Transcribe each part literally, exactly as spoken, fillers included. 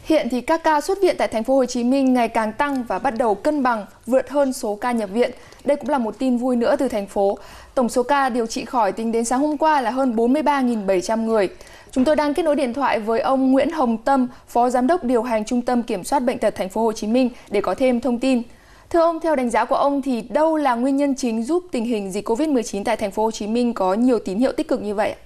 Hiện thì các ca xuất viện tại thành phố Hồ Chí Minh ngày càng tăng và bắt đầu cân bằng, vượt hơn số ca nhập viện. Đây cũng là một tin vui nữa từ thành phố. Tổng số ca điều trị khỏi tính đến sáng hôm qua là hơn bốn mươi ba nghìn bảy trăm người. Chúng tôi đang kết nối điện thoại với ông Nguyễn Hồng Tâm, Phó Giám đốc điều hành Trung tâm Kiểm soát Bệnh tật thành phố Hồ Chí Minh để có thêm thông tin. Thưa ông, theo đánh giá của ông thì đâu là nguyên nhân chính giúp tình hình dịch Covid mười chín tại thành phố Hồ Chí Minh có nhiều tín hiệu tích cực như vậy?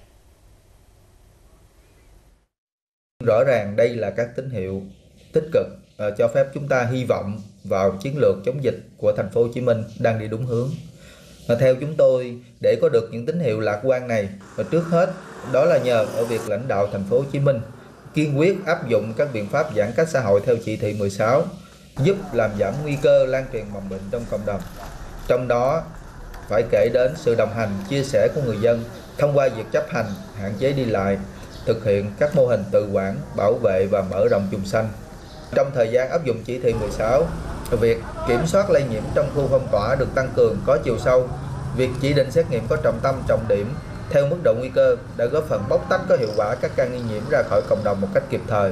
Rõ ràng đây là các tín hiệu tích cực uh, cho phép chúng ta hy vọng vào chiến lược chống dịch của thành phố Hồ Chí Minh đang đi đúng hướng. Uh, theo chúng tôi, để có được những tín hiệu lạc quan này, và trước hết đó là nhờ ở việc lãnh đạo thành phố Hồ Chí Minh kiên quyết áp dụng các biện pháp giãn cách xã hội theo chỉ thị mười sáu, giúp làm giảm nguy cơ lan truyền mầm bệnh trong cộng đồng. Trong đó phải kể đến sự đồng hành, chia sẻ của người dân thông qua việc chấp hành, hạn chế đi lại, thực hiện các mô hình tự quản, bảo vệ và mở rộng vùng xanh. Trong thời gian áp dụng chỉ thị mười sáu, việc kiểm soát lây nhiễm trong khu phong tỏa được tăng cường, có chiều sâu. Việc chỉ định xét nghiệm có trọng tâm, trọng điểm theo mức độ nguy cơ đã góp phần bóc tách có hiệu quả các ca nghi nhiễm ra khỏi cộng đồng một cách kịp thời.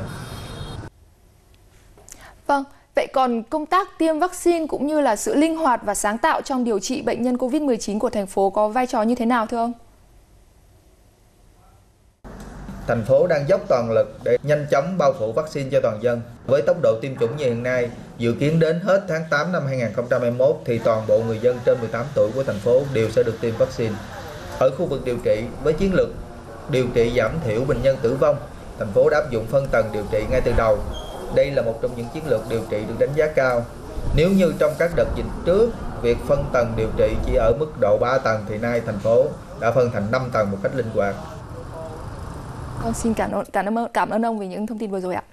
Vâng, vậy còn công tác tiêm vaccine cũng như là sự linh hoạt và sáng tạo trong điều trị bệnh nhân Covid mười chín của thành phố có vai trò như thế nào thưa ông? Thành phố đang dốc toàn lực để nhanh chóng bao phủ vaccine cho toàn dân. Với tốc độ tiêm chủng như hiện nay, dự kiến đến hết tháng tám năm hai nghìn không trăm hai mươi mốt thì toàn bộ người dân trên mười tám tuổi của thành phố đều sẽ được tiêm vaccine. Ở khu vực điều trị, với chiến lược điều trị giảm thiểu bệnh nhân tử vong, thành phố đã áp dụng phân tầng điều trị ngay từ đầu. Đây là một trong những chiến lược điều trị được đánh giá cao. Nếu như trong các đợt dịch trước, việc phân tầng điều trị chỉ ở mức độ ba tầng thì nay thành phố đã phân thành năm tầng một cách linh hoạt. Vâng, xin cảm ơn, cảm ơn, cảm ơn ông vì những thông tin vừa rồi ạ.